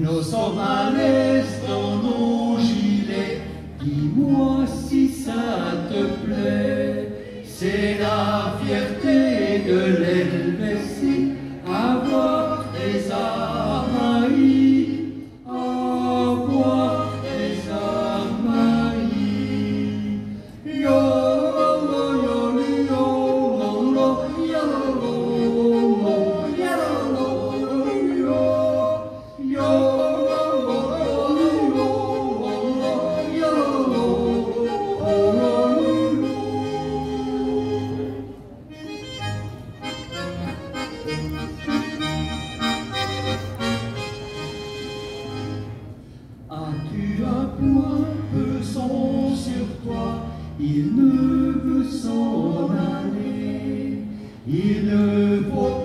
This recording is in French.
Nos sommes à l'est dans nos gilets, dis-moi si ça te plaît. C'est la fierté de l'Helvétie, avoir des armailles, avoir des armailles. Yo, yo, yo, yo, yo, yo, as-tu un point pesant sur toi? Il ne veut s'en aller, il ne faut